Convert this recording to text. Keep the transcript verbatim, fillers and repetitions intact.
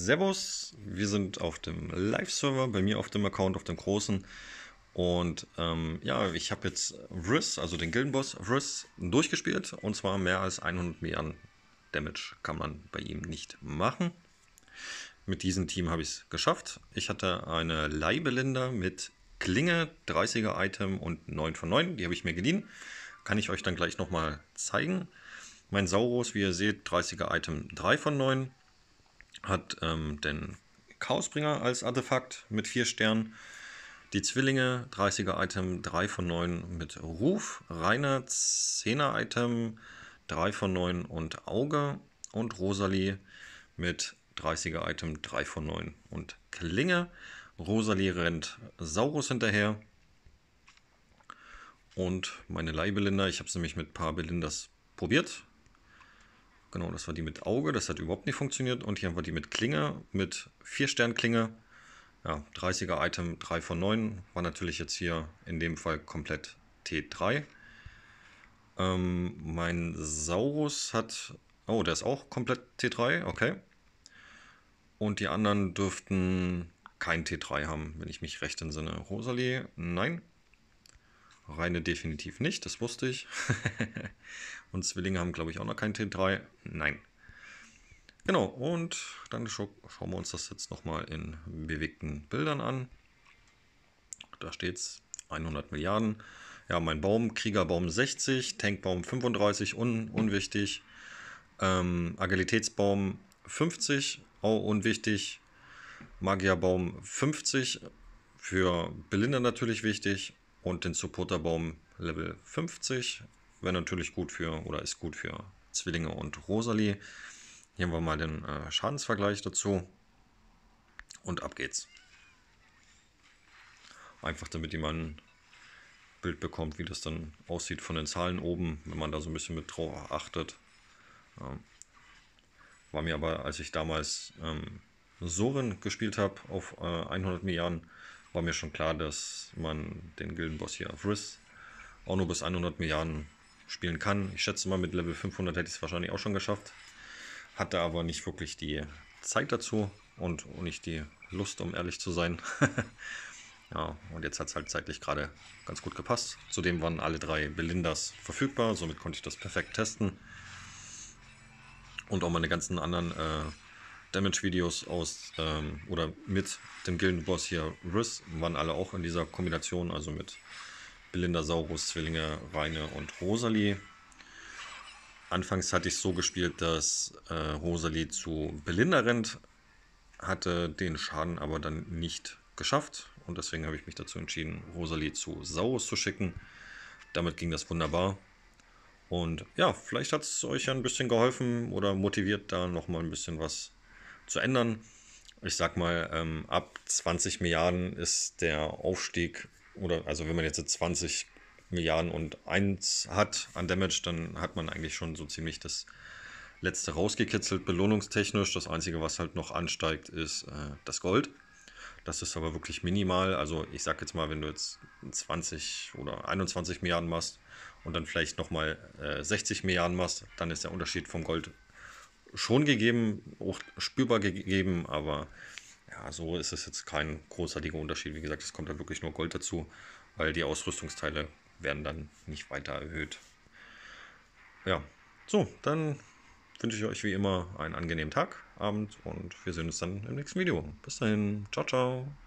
Servus, wir sind auf dem Live-Server, bei mir auf dem Account, auf dem großen. Und ähm, ja, ich habe jetzt Vriss, also den Gildenboss Vriss, durchgespielt. Und zwar mehr als hundert Milliarden Damage kann man bei ihm nicht machen. Mit diesem Team habe ich es geschafft. Ich hatte eine Leihbelinda mit Klinge, dreißiger Item und neun von neun. Die habe ich mir geliehen. Kann ich euch dann gleich nochmal zeigen. Mein Saurus, wie ihr seht, dreißiger Item, drei von neun. Hat ähm, den Chaosbringer als Artefakt mit vier Sternen. Die Zwillinge, dreißiger Item, drei von neun mit Ruf. Rainer, zehner Item, drei von neun und Auge. Und Rosalie mit dreißiger Item, drei von neun und Klinge. Rosalie rennt Saurus hinterher. Und meine Leihbelinda, ich habe es nämlich mit ein paar Belindas probiert. Genau, das war die mit Auge, das hat überhaupt nicht funktioniert. Und hier haben wir die mit Klinge, mit vier Stern Klinge. Ja, dreißiger Item, drei von neun. War natürlich jetzt hier in dem Fall komplett T drei. Ähm, mein Saurus hat... Oh, der ist auch komplett T drei, okay. Und die anderen dürften kein T drei haben, wenn ich mich recht entsinne. Rosalie, nein. Reine definitiv nicht, das wusste ich. Und Zwillinge haben, glaube ich, auch noch kein T drei. Nein. Genau, und dann scha schauen wir uns das jetzt nochmal in bewegten Bildern an. Da steht es hundert Milliarden. Ja, mein Baum, Kriegerbaum sechzig, Tankbaum fünfunddreißig, un unwichtig. Ähm, Agilitätsbaum fünfzig, auch unwichtig. Magierbaum fünfzig, für Belinda natürlich wichtig. Und den Supporterbaum Level fünfzig, wäre natürlich gut für, oder ist gut für Zwillinge und Rosalie. Hier haben wir mal den äh, Schadensvergleich dazu. Und ab geht's. Einfach damit ihr mal ein Bild bekommt, wie das dann aussieht von den Zahlen oben, wenn man da so ein bisschen mit drauf achtet. Ja. War mir aber, als ich damals ähm, Sorin gespielt habe auf äh, hundert Milliarden, war mir schon klar, dass man den Gildenboss hier auf Vriss auch nur bis hundert Milliarden spielen kann. Ich schätze mal, mit Level fünfhundert hätte ich es wahrscheinlich auch schon geschafft. Hatte aber nicht wirklich die Zeit dazu und nicht die Lust, um ehrlich zu sein. Ja, und jetzt hat es halt zeitlich gerade ganz gut gepasst. Zudem waren alle drei Belindas verfügbar, somit konnte ich das perfekt testen. Und auch meine ganzen anderen äh, Damage-Videos aus ähm, oder mit dem Gildenboss hier Vriss waren alle auch in dieser Kombination, also mit Belinda, Saurus, Zwillinge, Reine und Rosalie. Anfangs hatte ich so gespielt, dass äh, Rosalie zu Belinda rennt, hatte den Schaden aber dann nicht geschafft und deswegen habe ich mich dazu entschieden, Rosalie zu Saurus zu schicken. Damit ging das wunderbar. Und ja, vielleicht hat es euch ja ein bisschen geholfen oder motiviert, da nochmal ein bisschen was zu ändern. Ich sag mal, ähm, ab zwanzig Milliarden ist der Aufstieg, oder also wenn man jetzt zwanzig Milliarden und eins hat an Damage, dann hat man eigentlich schon so ziemlich das letzte rausgekitzelt, belohnungstechnisch. Das Einzige, was halt noch ansteigt, ist äh, das Gold. Das ist aber wirklich minimal. Also ich sag jetzt mal, wenn du jetzt zwanzig oder einundzwanzig Milliarden machst und dann vielleicht nochmal äh, sechzig Milliarden machst, dann ist der Unterschied vom Gold schon gegeben, auch spürbar gegeben, aber ja, so ist es jetzt kein großartiger Unterschied. Wie gesagt, es kommt da wirklich nur Gold dazu, weil die Ausrüstungsteile werden dann nicht weiter erhöht. Ja, so, dann wünsche ich euch wie immer einen angenehmen Tag, Abend und wir sehen uns dann im nächsten Video. Bis dahin, ciao, ciao.